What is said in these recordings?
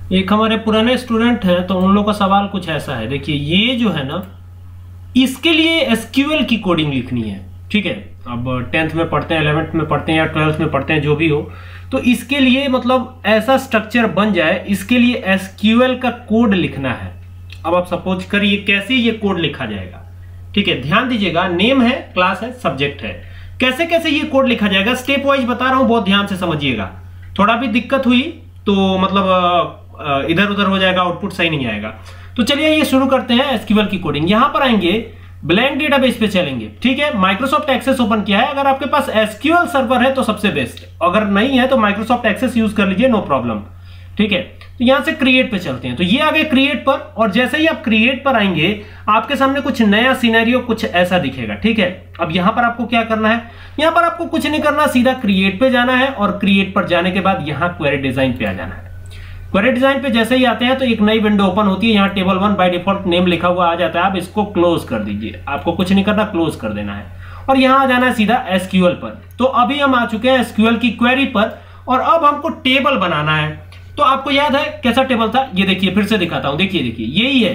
एक हमारे पुराने स्टूडेंट हैं, तो उन लोगों का सवाल कुछ ऐसा है। देखिए ये जो है ना, इसके लिए एसक्यूएल की कोडिंग लिखनी है, ठीक है। अब 10th में पढ़ते हैं, 11th में पढ़ते हैं या 12th में पढ़ते हैं, जो भी हो, तो इसके लिए मतलब ऐसा स्ट्रक्चर बन जाए, इसके लिए एसक्यूएल का कोड लिखना है। अब आप सपोज करिए कैसे ये कोड लिखा जाएगा, ठीक है। ध्यान दीजिएगा, नेम है, क्लास है, सब्जेक्ट है, कैसे कैसे ये कोड लिखा जाएगा स्टेप वाइज बता रहा हूं, बहुत ध्यान से समझिएगा। थोड़ा भी दिक्कत हुई तो मतलब इधर उधर हो जाएगा, आउटपुट सही नहीं आएगा। तो चलिए ये शुरू करते हैं एसक्यूएल की कोडिंग। यहां पर आएंगे, ब्लैंक डेटाबेस पे चलेंगे, ठीक है। माइक्रोसॉफ्ट एक्सेस ओपन किया है, अगर आपके पास एसक्यूएल सर्वर है तो सबसे बेस्ट, अगर नहीं है तो माइक्रोसॉफ्ट एक्सेस यूज कर लीजिए, नो प्रॉब्लम, ठीक है। तो यहां से क्रिएट पे चलते हैं, तो ये आ गए क्रिएट पर, और जैसे ही आप क्रिएट पर आएंगे आपके सामने कुछ नया सिनेरियो कुछ ऐसा दिखेगा, ठीक है। अब यहां पर आपको क्या करना है, यहां पर आपको कुछ नहीं करना, सीधा क्रिएट पे जाना है, और क्रिएट पर जाने के बाद यहां क्वेरी डिजाइन पे आ जाना है। क्वेरी डिजाइन पे जैसे ही आते हैं तो एक नई विंडो ओपन होती है, यहाँ टेबल 1 बाय डिफॉल्ट नेम लिखा हुआ आ जाता है। आप इसको क्लोज कर दीजिए, आपको कुछ नहीं करना, क्लोज कर देना है, और यहां आ जाना है सीधा एसक्यूएल पर। तो अभी हम आ चुके हैं एसक्यूएल की क्वेरी पर, और अब हमको टेबल बनाना है। तो आपको याद है कैसा टेबल था, ये देखिए, फिर से दिखाता हूं, देखिए देखिए,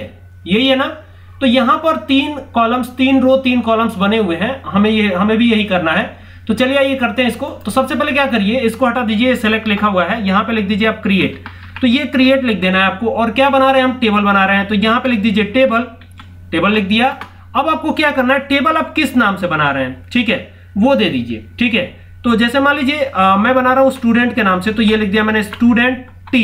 यही है ना। तो यहां पर 3 कॉलम्स, 3 रो 3 कॉलम्स बने हुए हैं, हमें भी यही करना है। तो चलिए ये करते हैं इसको। तो सबसे पहले क्या करिए, इसको हटा दीजिए, सेलेक्ट लिखा हुआ है, यहां पे लिख दीजिए आप क्रिएट। तो ये क्रिएट लिख देना है आपको, और क्या बना रहे हैं हम, टेबल बना रहे हैं, तो यहां पे लिख दीजिए टेबल, टेबल लिख दिया। अब आपको क्या करना है, टेबल आप किस नाम से बना रहे हैं, ठीक है, वो दे दीजिए, ठीक है। तो जैसे मान लीजिए मैं बना रहा हूं स्टूडेंट के नाम से, तो ये लिख दिया मैंने स्टूडेंट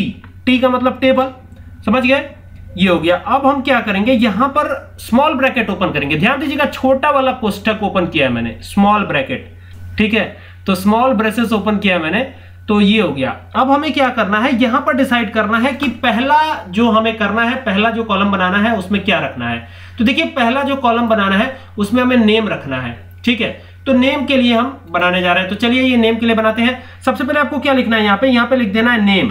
टी का मतलब टेबल, समझ गए, ये हो गया। अब हम क्या करेंगे, यहां पर स्मॉल ब्रैकेट ओपन करेंगे, ध्यान दीजिएगा, छोटा वाला कोष्ठक ओपन किया है मैंने, स्मॉल ब्रैकेट, ठीक है। तो स्मॉल ब्रेसेस ओपन किया मैंने, तो ये हो गया। अब हमें क्या करना है, यहां पर डिसाइड करना है कि पहला जो हमें करना है, पहला जो कॉलम बनाना है उसमें क्या रखना है। तो देखिए पहला जो कॉलम बनाना है उसमें हमें नेम रखना है, ठीक है। तो नेम के लिए हम बनाने जा रहे हैं, तो चलिए ये नेम के लिए बनाते हैं। सबसे पहले आपको क्या लिखना है, यहाँ पे लिख देना है नेम,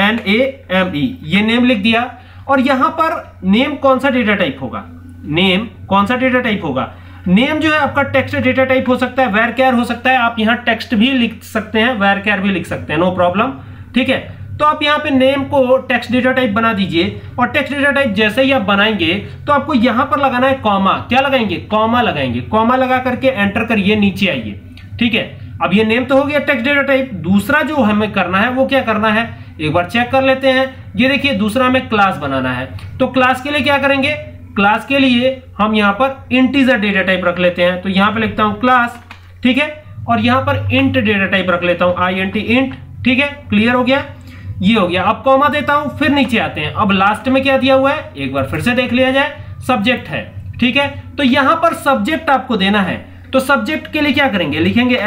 NAME, ये नेम लिख दिया। और यहां पर नेम कौन सा डेटा टाइप होगा, नेम कौन सा डेटा टाइप होगा, नेम जो है आपका टेक्स्ट डेटा टाइप हो सकता है, varchar हो सकता है, आप यहां टेक्स्ट भी लिख सकते हैं, varchar भी लिख सकते हैं, नो प्रॉब्लम, ठीक है। तो आप यहां पे नेम को टेक्स्ट डेटा टाइप बना दीजिए, और टेक्स्ट डेटा टाइप जैसे ही आप बनाएंगे तो आपको यहां पर लगाना है कॉमा, क्या लगाएंगे, कॉमा लगाएंगे, कॉमा लगा करके एंटर करिए, नीचे आइए, ठीक है। अब ये नेम तो हो गया टेक्स्ट डेटा टाइप। दूसरा जो हमें करना है वो क्या करना है, एक बार चेक कर लेते हैं। ये देखिए दूसरा हमें क्लास बनाना है, तो क्लास के लिए क्या करेंगे, क्लास के लिए हम यहां पर इंटीजर डेटा टाइप रख लेते हैं। तो यहां पे लिखता हूं क्लास, ठीक है, और यहां पर इंट डेटा टाइप रख लेता हूं, INT इंट, ठीक है, क्लियर हो गया, ये हो गया। अब कॉमा देता हूं, फिर नीचे आते हैं। अब लास्ट में क्या दिया हुआ है, एक बार फिर से देख लिया जाए, सब्जेक्ट है, ठीक है। तो यहां पर सब्जेक्ट आपको देना है, तो सब्जेक्ट के लिए क्या करेंगे, लिखेंगे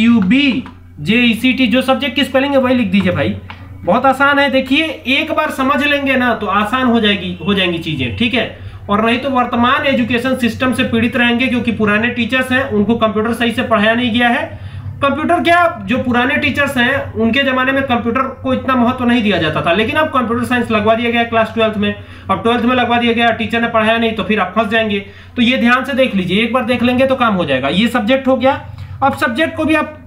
SUBJECT, जो सब्जेक्ट की स्पेलिंग है वही लिख दीजिए भाई, बहुत आसान है। देखिए एक बार समझ लेंगे ना तो आसान हो जाएंगी चीजें, ठीक है। और नहीं तो वर्तमान एजुकेशन सिस्टम से पीड़ित रहेंगे, क्योंकि पुराने टीचर्स हैं उनको कंप्यूटर सही से पढ़ाया नहीं गया है। कंप्यूटर क्या, जो पुराने टीचर्स हैं उनके जमाने में कंप्यूटर को इतना महत्व नहीं दिया जाता था, लेकिन अब कंप्यूटर साइंस लगवा दिया गया क्लास 12th में, अब 12th में लगवा दिया गया, टीचर ने पढ़ाया नहीं तो फिर आप फंस जाएंगे। तो ये ध्यान से देख लीजिए, एक बार देख लेंगे तो काम हो जाएगा। ये सब्जेक्ट हो गया। अब सब्जेक्ट को भी आप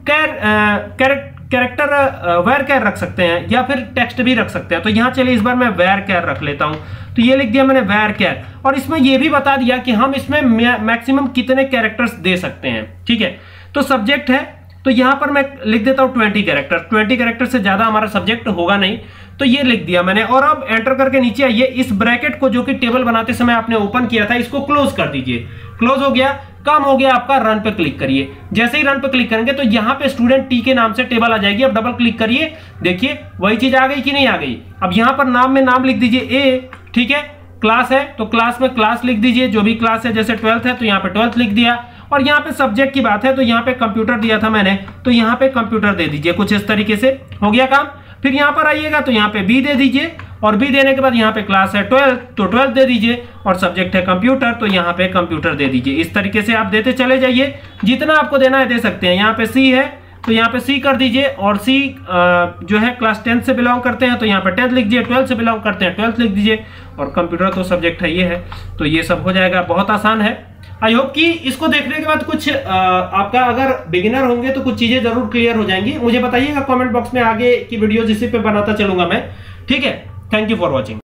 कैरेक्टर varchar रख सकते हैं, या फिर टेक्स्ट भी रख सकते हैं। तो यहाँ चलिए इस बार मैं varchar रख लेता हूं, तो ये लिख दिया मैंने varchar, और इसमें ये भी बता दिया कि हम इसमें मैक्सिमम कितने कैरेक्टर्स दे सकते हैं, ठीक है। तो सब्जेक्ट है, तो यहां पर मैं लिख देता हूं 20 कैरेक्टर, 20 कैरेक्टर से ज्यादा हमारा सब्जेक्ट होगा नहीं, तो ये लिख दिया मैंने। और अब एंटर करके नीचे आइए, इस ब्रैकेट को जो कि टेबल बनाते समय आपने ओपन किया था, इसको क्लोज कर दीजिए, क्लोज हो गया, काम हो गया आपका। रन पे क्लिक करिए, जैसे ही रन पे क्लिक करेंगे तो यहां पे स्टूडेंट टी के नाम से टेबल आ जाएगी। अब डबल क्लिक करिए, देखिए वही चीज आ गई कि नहीं आ गई। अब यहां पर नाम में नाम लिख दीजिए ए, ठीक है। क्लास है तो क्लास में क्लास लिख दीजिए, जो भी क्लास है, जैसे 12th है तो यहाँ पे 12th लिख दिया। और यहाँ पे सब्जेक्ट की बात है तो यहाँ पे कंप्यूटर दिया था मैंने, तो यहाँ पे कंप्यूटर दे दीजिए, कुछ इस तरीके से हो गया काम। फिर यहाँ पर आइएगा तो यहाँ पे बी दे दीजिए, और बी देने के बाद यहाँ पे क्लास है 12th तो 12th दे दीजिए, और सब्जेक्ट है कंप्यूटर तो यहाँ पे कंप्यूटर दे दीजिए। इस तरीके से आप देते चले जाइए, जितना आपको देना है दे सकते हैं। यहाँ पे सी है तो यहाँ पे सी कर दीजिए, और सी जो है क्लास 10 से बिलोंग करते हैं तो यहाँ पे 10th लिख दीजिए, 12th से बिलोंग करते हैं 12th लिख दीजिए, और कंप्यूटर तो सब्जेक्ट है, ये है, तो ये सब हो जाएगा। बहुत आसान है। आई होप कि इसको देखने के बाद कुछ आपका अगर बिगिनर होंगे तो कुछ चीजें जरूर क्लियर हो जाएंगी। मुझे बताइएगा कमेंट बॉक्स में, आगे की वीडियो इसी पे बनाता चलूंगा मैं, ठीक है। Thank you for watching.